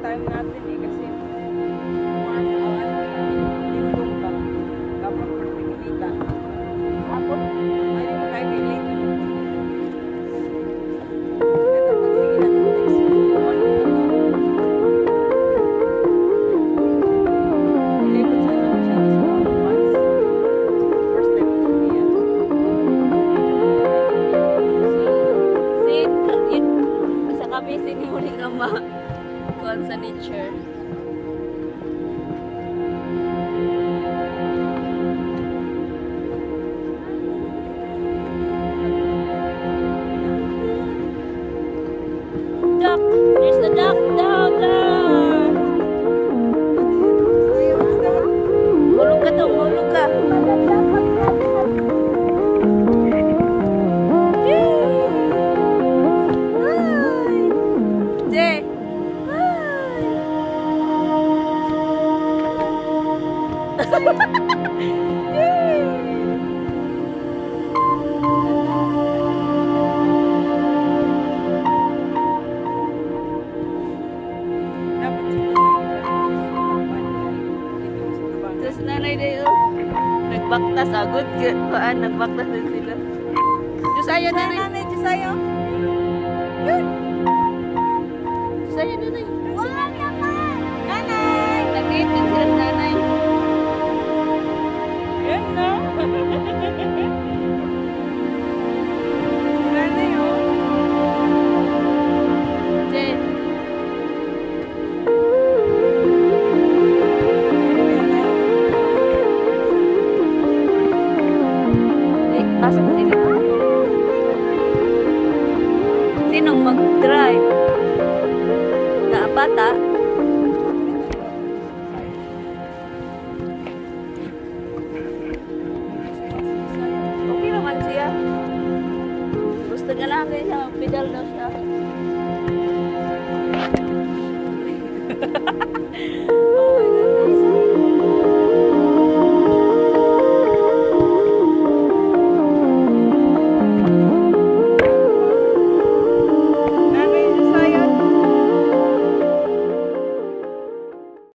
time natin eh kasi more lingkong ba? Kapag pagpikilita. Hapon? Ay, di mo kayo kay late na mo. Ito, pagsige natin next week. Ano mo ito? Ilibot sana mo siya sa mga months. First time ko siya niya. Sa kami sinimuli nga kuhan sa nature. Duck! There's the duck down there! Hulog ka daw, hulog ka! Jay! Terus nanay dayo nagbaktas agad kuan nagbaktas din sila. Diyos ayo nanay, Diyos ayo. Yun. Diyos ayo nanay. Wala naman. Nanay. Nag-date din sila sa nanay. Yan na. Nanay oh. Jen. Pasok na nila. Sinong mag-drive? Na bata? Okay naman siya. Gusto nga lang kaya pedal daw siya.